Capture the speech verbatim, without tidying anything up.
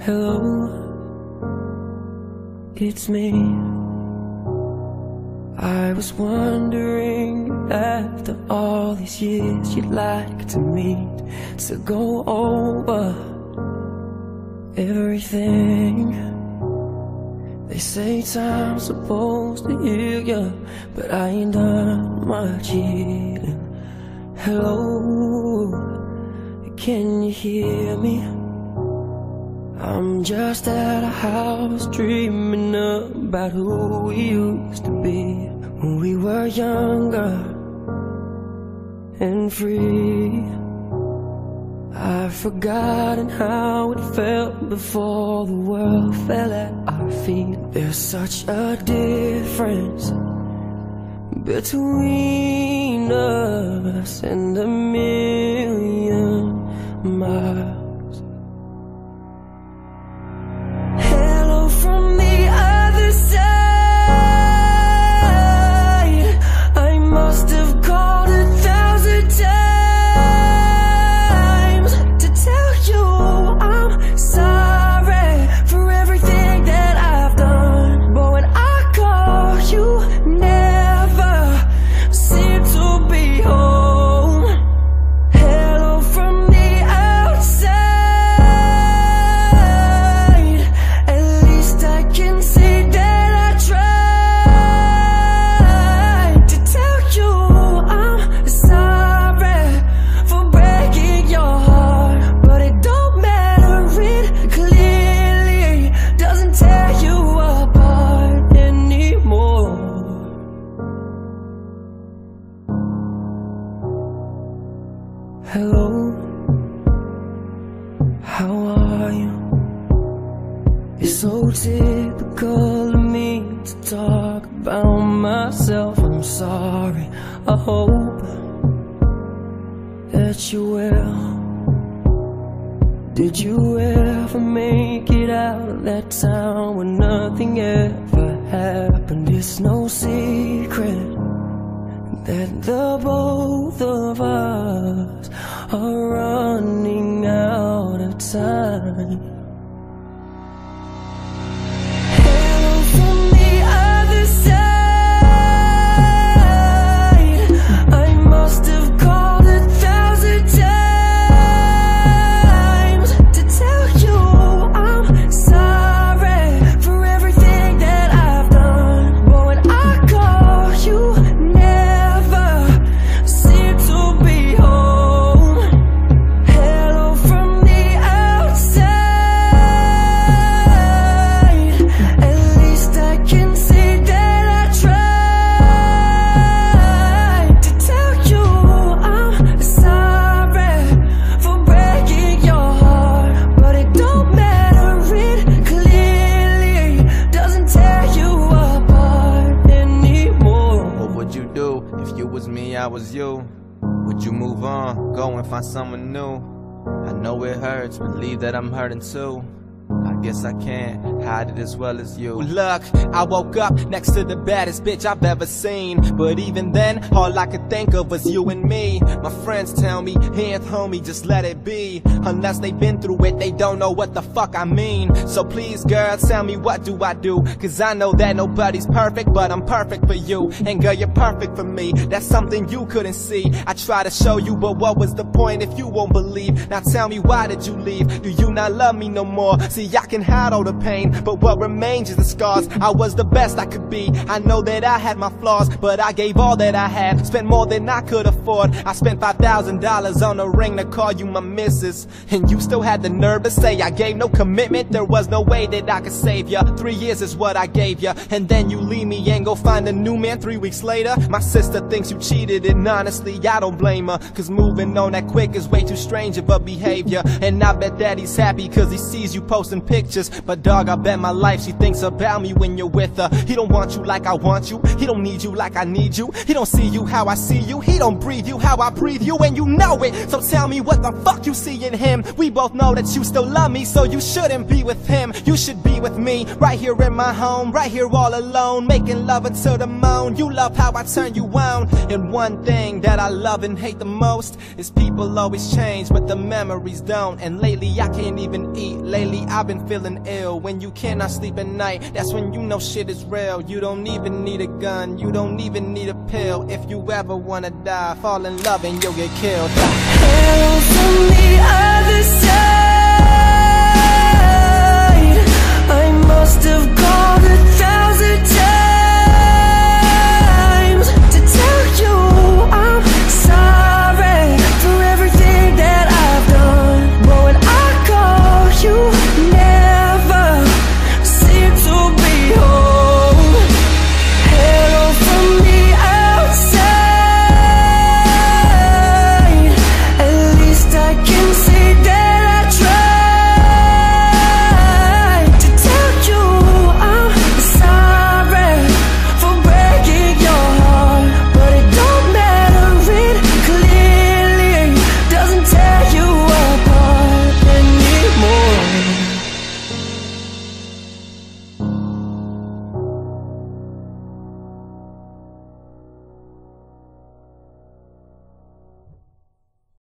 Hello, it's me. I was wondering, after all these years, you'd like to meet, to go over everything. They say time's supposed to heal ya, but I ain't done much healing. Hello, can you hear me? I'm just at a house dreaming about who we used to be when we were younger and free. I've forgotten how it felt before the world fell at our feet. There's such a difference between us and a million miles. Hello from the other side. I must have called a thousand times to tell you I'm sorry for everything that I've done. But when I call, you never seem to be home. Hello from the outside. At least I can say that I tried to tell you I'm sorry for breaking your heart. But it don't matter, it clearly doesn't tear you apart anymore. Hello, how are you? It's so typical of me to talk about myself. I'm sorry, I hope that you will. Did you ever make it out of that town where nothing ever happened? It's no secret that the both of us are running out of time. Hello from the other side. I must have called a thousand times to tell you I'm sorry for everything that I've done. But when I call, you never seem to be home. Hello from the outside. At least I can say that I tried to tell you I'm sorry for breaking your heart. But it don't matter, it clearly doesn't tear you apart anymore. What would you do if you was me, I was you? Would you move on, go and find someone new? I know it hurts, believe that I'm hurting too. I guess I can't hide it as well as you. Look, I woke up next to the baddest bitch I've ever seen. But even then, all I could think of was you and me. My friends tell me, hands homie, just let it be. Unless they've been through it, they don't know what the fuck I mean. So please girl, tell me what do I do? Cause I know that nobody's perfect, but I'm perfect for you. And girl, you're perfect for me, that's something you couldn't see. I try to show you, but what was the point if you won't believe? Now tell me, why did you leave? Do you not love me no more? See, I can hide all the pain, but what remains is the scars. I was the best I could be, I know that I had my flaws, but I gave all that I had, spent more than I could afford. I spent five thousand dollars on a ring to call you my missus, and you still had the nerve to say I gave no commitment. There was no way that I could save ya. Three years is what I gave ya, and then you leave me and go find a new man three weeks later. My sister thinks you cheated, and honestly I don't blame her, cause moving on that quick is way too strange of a behavior. And I bet that he's happy cause he sees you posting pictures. But dog, I bet my life she thinks about me when you're with her. He don't want you like I want you, he don't need you like I need you. He don't see you how I see you, he don't breathe you how I breathe you, and you know it. So tell me what the fuck you see in him. We both know that you still love me, so you shouldn't be with him. You should be with me, right here in my home, right here all alone, making love until the moan. You love how I turn you on. And one thing that I love and hate the most is people always change, but the memories don't. And lately I can't even eat, lately I've been feeling feeling ill, when you cannot sleep at night, that's when you know shit is real. You don't even need a gun, you don't even need a pill. If you ever wanna die, fall in love and you'll get killed. Hello from the other side, I must have